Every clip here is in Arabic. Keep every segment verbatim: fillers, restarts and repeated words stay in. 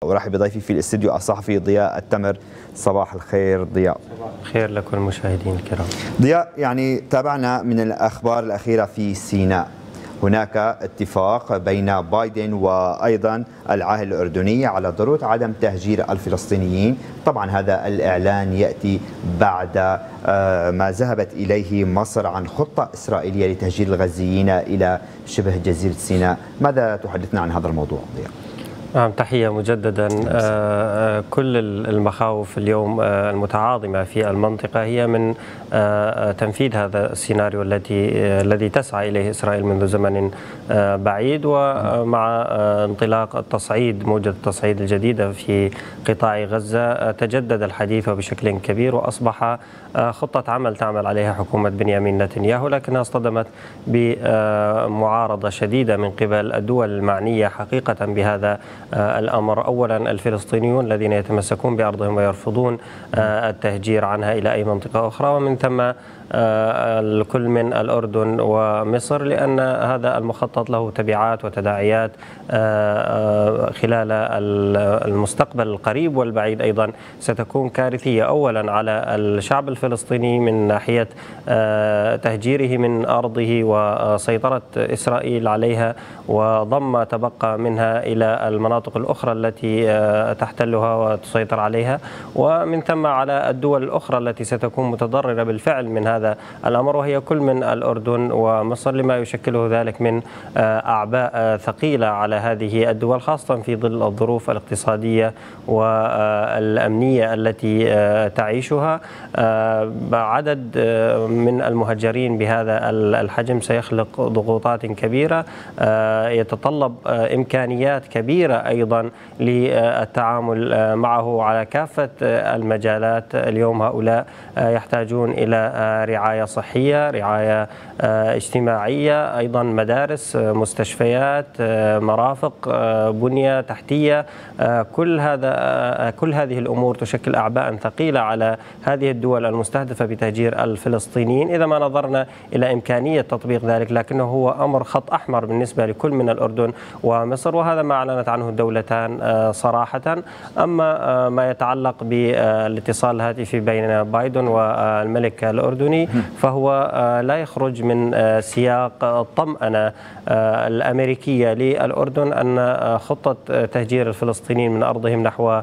ورحب بضيفي في الاستديو الصحفي ضياء التمر. صباح الخير ضياء. صباح الخير لكل المشاهدين الكرام. ضياء، يعني تابعنا من الأخبار الأخيرة في سيناء، هناك اتفاق بين بايدن وأيضا العاهل الأردني على ضرورة عدم تهجير الفلسطينيين. طبعا هذا الإعلان يأتي بعد ما ذهبت إليه مصر عن خطة إسرائيلية لتهجير الغزيين إلى شبه جزيرة سيناء. ماذا تحدثنا عن هذا الموضوع ضياء؟ نعم، تحية مجددا. كل المخاوف اليوم المتعاظمة في المنطقة هي من تنفيذ هذا السيناريو التي الذي تسعى إليه إسرائيل منذ زمن بعيد، ومع انطلاق التصعيد موجة التصعيد الجديدة في قطاع غزة تجدد الحديث وبشكل كبير، وأصبح خطة عمل تعمل عليها حكومة بنيامين نتنياهو، لكنها اصطدمت بمعارضة شديدة من قبل الدول المعنية حقيقة بهذا الأمر. أولا الفلسطينيون الذين يتمسكون بأرضهم ويرفضون التهجير عنها إلى أي منطقة أخرى، ومن ثم الكل من الأردن ومصر، لأن هذا المخطط له تبعات وتداعيات خلال المستقبل القريب والبعيد أيضا ستكون كارثية. أولا على الشعب الفلسطيني من ناحية تهجيره من أرضه وسيطرة إسرائيل عليها وضم ما تبقى منها إلى المناطق الأخرى التي تحتلها وتسيطر عليها، ومن ثم على الدول الأخرى التي ستكون متضررة بالفعل من هذا الأمر، وهي كل من الأردن ومصر، لما يشكله ذلك من أعباء ثقيلة على هذه الدول، خاصة في ظل الظروف الاقتصادية والأمنية التي تعيشها. عدد من المهجرين بهذا الحجم سيخلق ضغوطات كبيرة، يتطلب إمكانيات كبيرة أيضا للتعامل معه على كافة المجالات. اليوم هؤلاء يحتاجون إلى رعاية صحية، رعاية اجتماعية، أيضا مدارس، مستشفيات، مرافق، بنية تحتية. كل هذا كل هذه الأمور تشكل أعباء ثقيلة على هذه الدول المستهدفة بتهجير الفلسطينيين إذا ما نظرنا إلى إمكانية تطبيق ذلك، لكنه هو أمر خط أحمر بالنسبة لكل من الأردن ومصر، وهذا ما أعلنت عنه الدولتان صراحة. أما ما يتعلق بالاتصال الهاتفي بين بايدن والملك الأردني فهو لا يخرج من سياق الطمأنة الأمريكية للأردن أن خطة تهجير الفلسطينيين من أرضهم نحو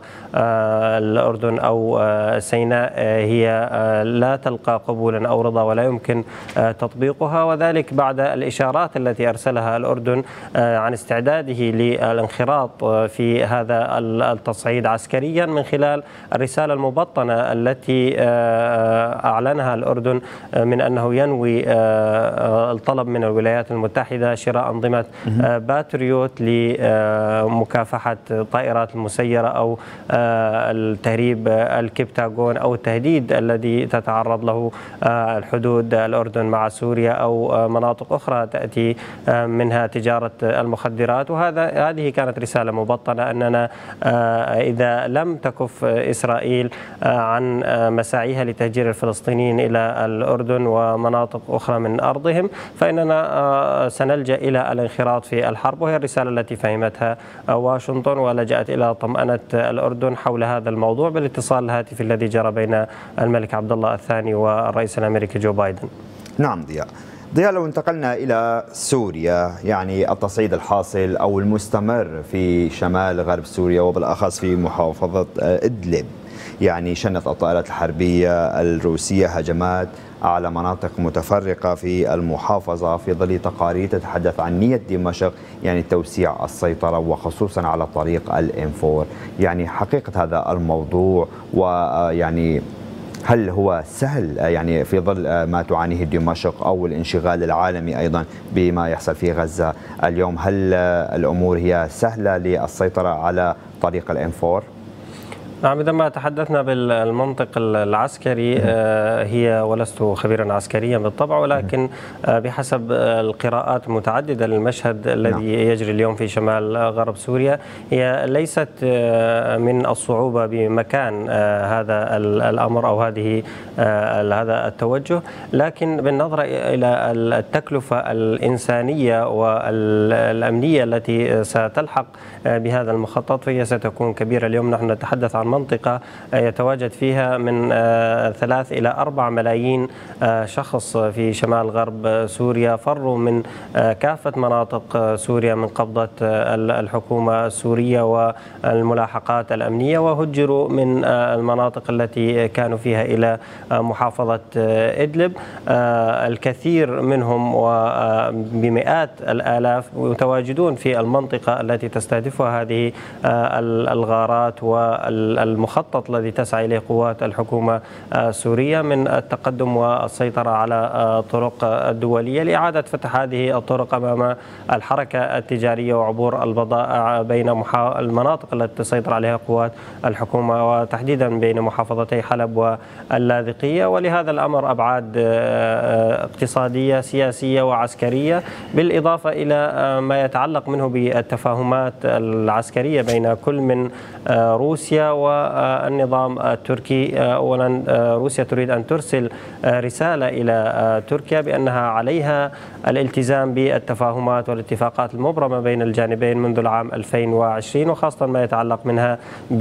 الأردن أو سيناء هي لا تلقى قبولا أو رضا ولا يمكن تطبيقها، وذلك بعد الإشارات التي أرسلها الأردن عن استعداده للانخراط في هذا التصعيد عسكريا من خلال الرسالة المبطنة التي أعلنها الأردن من أنه ينوي الطلب من الولايات المتحدة شراء أنظمة باتريوت لمكافحة طائرات المسيرة أو التهريب الكبتاغون أو التهديد الذي تتعرض له الحدود الأردن مع سوريا أو مناطق أخرى تأتي منها تجارة المخدرات. وهذا هذه كانت رسالة مبطنة أننا إذا لم تكف إسرائيل عن مساعيها لتهجير الفلسطينيين إلى الأردن ومناطق أخرى من أرضهم فإننا سنلجأ إلى الانخراط في الحرب، وهي الرسالة التي فهمتها واشنطن ولجأت إلى طمأنة الأردن حول هذا الموضوع بالاتصال الهاتفي الذي جرى بين الملك عبد الله الثاني والرئيس الأمريكي جو بايدن. نعم ضياء. ضياء، لو انتقلنا إلى سوريا، يعني التصعيد الحاصل أو المستمر في شمال غرب سوريا وبالأخص في محافظة إدلب، يعني شنت الطائرات الحربية الروسية هجمات على مناطق متفرقة في المحافظة في ظل تقارير تتحدث عن نية دمشق يعني توسيع السيطرة وخصوصا على طريق الإم فور. يعني حقيقة هذا الموضوع، ويعني هل هو سهل يعني في ظل ما تعانيه دمشق أو الانشغال العالمي أيضا بما يحصل في غزة اليوم، هل الأمور هي سهلة للسيطرة على طريق الإم فور؟ نعم، إذا ما تحدثنا بالمنطق العسكري هي، ولست خبيرا عسكريا بالطبع، ولكن بحسب القراءات المتعددة للمشهد الذي يجري اليوم في شمال غرب سوريا، هي ليست من الصعوبة بمكان هذا الأمر أو هذه هذا التوجه، لكن بالنظر إلى التكلفة الإنسانية والأمنية التي ستلحق بهذا المخطط فهي ستكون كبيرة. اليوم نحن نتحدث عن منطقة يتواجد فيها من ثلاث إلى أربع ملايين شخص في شمال غرب سوريا، فروا من كافة مناطق سوريا من قبضة الحكومة السورية والملاحقات الأمنية، وهجروا من المناطق التي كانوا فيها إلى محافظة إدلب. الكثير منهم وبمئات الآلاف متواجدون في المنطقة التي تستهدفها هذه الغارات والمخطط الذي تسعى إليه قوات الحكومة السورية من التقدم والسيطرة على الطرق الدولية لإعادة فتح هذه الطرق أمام الحركة التجارية وعبور البضائع بين المناطق التي تسيطر عليها قوات الحكومة، وتحديدا بين محافظتي حلب واللاذقية. ولهذا الأمر أبعاد اقتصادية سياسية وعسكرية، بالإضافة إلى ما يتعلق منه بالتفاهمات العسكرية بين كل من روسيا والنظام التركي. أولا روسيا تريد أن ترسل رسالة إلى تركيا بأنها عليها الالتزام بالتفاهمات والاتفاقات المبرمة بين الجانبين منذ العام ألفين وعشرين، وخاصة ما يتعلق منها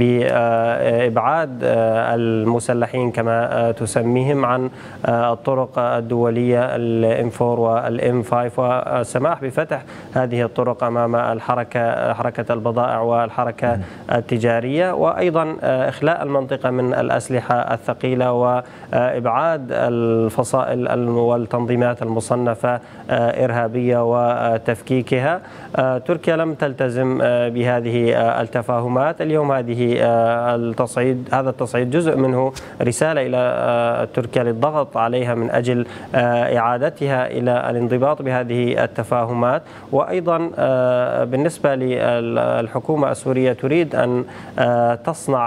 بإبعاد المسلحين كما تسميهم عن الطرق الدولية الإم فور والإم فايف، والسماح بفتح هذه الطرق أمام الحركة حركة البضائع والحركة التجارية، وأيضا إخلاء المنطقة من الأسلحة الثقيلة وإبعاد الفصائل والتنظيمات المصنفة إرهابية وتفكيكها. تركيا لم تلتزم بهذه التفاهمات. اليوم هذه التصعيد هذا التصعيد جزء منه رسالة إلى تركيا للضغط عليها من أجل إعادتها إلى الانضباط بهذه التفاهمات. وأيضا بالنسبة للحكومة السورية تريد أن تصنع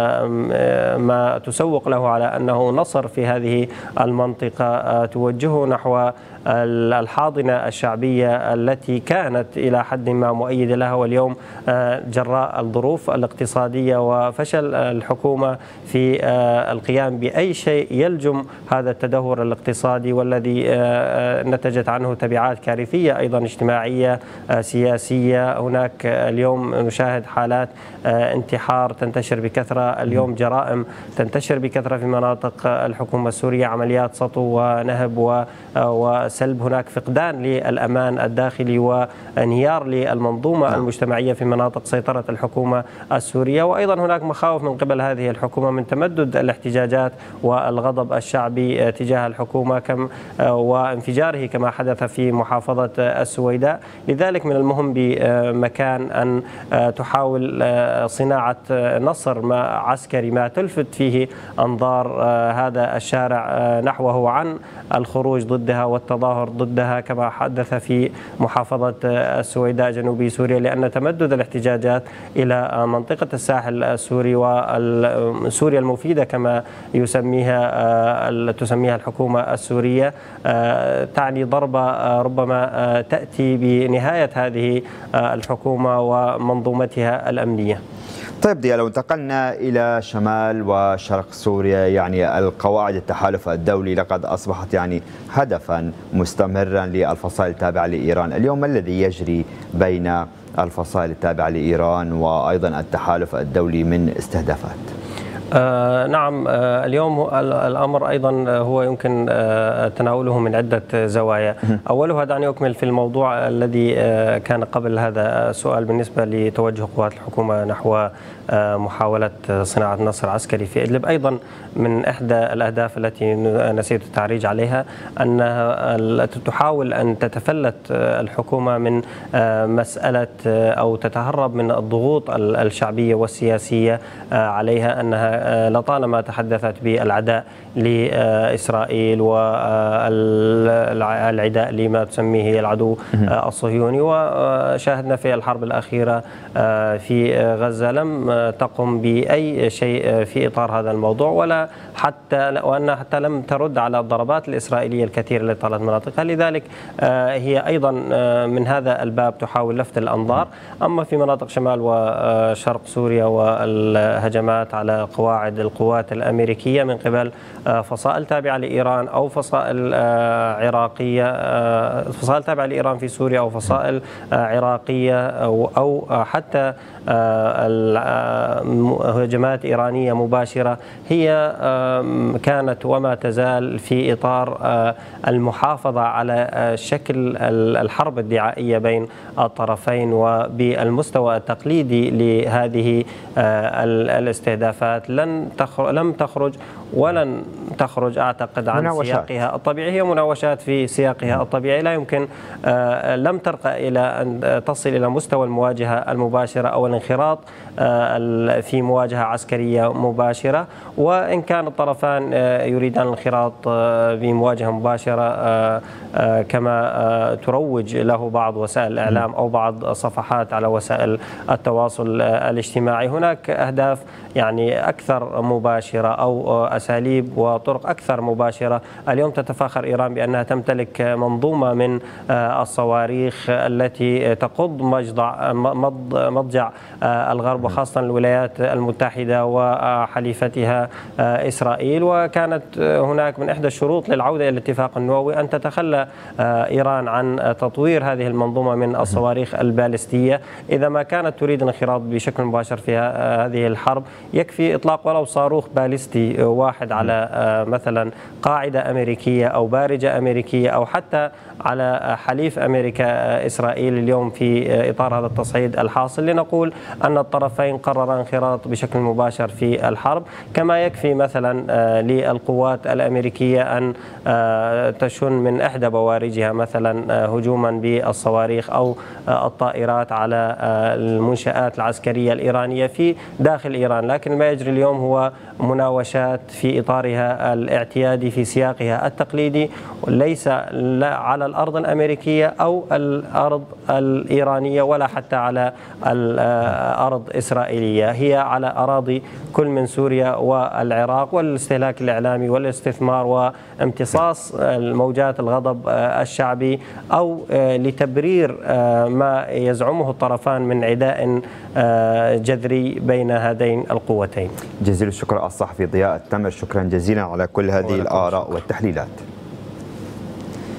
ما تسوق له على أنه نصر في هذه المنطقة، توجهه نحو الحاضنة الشعبية التي كانت إلى حد ما مؤيدة لها، واليوم جراء الظروف الاقتصادية وفشل الحكومة في القيام بأي شيء يلجم هذا التدهور الاقتصادي والذي نتجت عنه تبعات كارثية أيضا اجتماعية سياسية. هناك اليوم نشاهد حالات انتحار تنتشر بكثرة، اليوم جرائم تنتشر بكثرة في مناطق الحكومة السورية، عمليات سطو ونهب وسلب، هناك فقدان للأمان الداخلي وانهيار للمنظومة المجتمعية في مناطق سيطرة الحكومة السورية. وأيضا هناك مخاوف من قبل هذه الحكومة من تمدد الاحتجاجات والغضب الشعبي تجاه الحكومة كم وانفجاره كما حدث في محافظة السويداء. لذلك من المهم بمكان أن تحاول صناعة نصر ما عسكري ما تلفت فيه أنظار هذا الشارع نحوه عن الخروج ضدها والتظاهر ضدها كما حدث في محافظة السويداء جنوبي سوريا، لأن تمدد الاحتجاجات إلى منطقة الساحل السوري وسوريا المفيدة كما يسميها تسميها الحكومة السورية تعني ضربة ربما تأتي بنهاية هذه الحكومة ومنظومتها الأمنية. طيب ديا، لو انتقلنا إلى شمال وشرق سوريا، يعني القواعد التحالف الدولي لقد أصبحت يعني هدفا مستمرا للفصائل التابعة لإيران. اليوم ما الذي يجري بين الفصائل التابعة لإيران وأيضا التحالف الدولي من استهدافات؟ آه نعم، آه اليوم الأمر أيضا هو يمكن آه تناوله من عدة زوايا. أولها دعني أكمل في الموضوع الذي آه كان قبل هذا السؤال بالنسبة لتوجه قوات الحكومة نحو آه محاولة صناعة نصر عسكري في إدلب. أيضا من إحدى الأهداف التي نسيت التعريج عليها أنها تحاول أن تتفلت الحكومة من آه مسألة آه أو تتهرب من الضغوط الشعبية والسياسية آه عليها، أنها لطالما تحدثت بالعداء لإسرائيل والعداء لما تسميه العدو الصهيوني، وشاهدنا في الحرب الأخيرة في غزة لم تقم بأي شيء في إطار هذا الموضوع، ولا حتى وأنها حتى لم ترد على الضربات الإسرائيلية الكثيرة التي طالت مناطقها. لذلك هي أيضا من هذا الباب تحاول لفت الأنظار. أما في مناطق شمال وشرق سوريا والهجمات على قواعد القوات الأمريكية من قبل فصائل تابعة لإيران أو فصائل عراقية، فصائل تابعة لإيران في سوريا أو فصائل عراقية أو حتى هجمات إيرانية مباشرة، هي كانت وما تزال في إطار المحافظة على شكل الحرب الدعائية بين الطرفين، وبالمستوى التقليدي لهذه الاستهدافات لن لم تخرج ولن تخرج أعتقد عن مناوشات. سياقها الطبيعي، هي مناوشات في سياقها الطبيعي، لا يمكن لم ترقى إلى أن تصل إلى مستوى المواجهة المباشرة أو الانخراط في مواجهة عسكرية مباشرة. وإن كان الطرفان يريدان الانخراط بمواجهة مباشرة كما تروج له بعض وسائل الإعلام أو بعض صفحات على وسائل التواصل الاجتماعي، هناك أهداف يعني أكثر مباشرة أو أساليب وطرق أكثر مباشرة. اليوم تتفاخر إيران بأنها تمتلك منظومة من الصواريخ التي تقض مضجع مضجع الغرب وخاصة الولايات المتحدة وحليفتها إسرائيل. وكانت هناك من إحدى الشروط للعودة إلى الاتفاق النووي أن تتخلى إيران عن تطوير هذه المنظومة من الصواريخ البالستية. إذا ما كانت تريد الانخراط بشكل مباشر في هذه الحرب يكفي إطلاق ولو صاروخ باليستي واحد على مثلا قاعدة أمريكية أو بارجة أمريكية أو حتى على حليف أمريكا إسرائيل اليوم في إطار هذا التصعيد الحاصل، لنقول أن الطرفين قررا انخراط بشكل مباشر في الحرب. كما يكفي مثلا للقوات الأمريكية أن تشن من إحدى بوارجها مثلا هجوما بالصواريخ أو الطائرات على المنشآت العسكرية الإيرانية في داخل إيران، لكن ما يجري اليوم هو مناوشات في إطارها الاعتيادي في سياقها التقليدي، ليس لا على الأرض الأمريكية أو الأرض الإيرانية ولا حتى على الأرض الإسرائيلية، هي على أراضي كل من سوريا والعراق، والاستهلاك الإعلامي والاستثمار وامتصاص موجات الغضب الشعبي أو لتبرير ما يزعمه الطرفان من عداء جذري بين هذين القوتين. جزيل الشكر الصحفي ضياء التمر، شكرا جزيلا على كل هذه الآراء والتحليلات.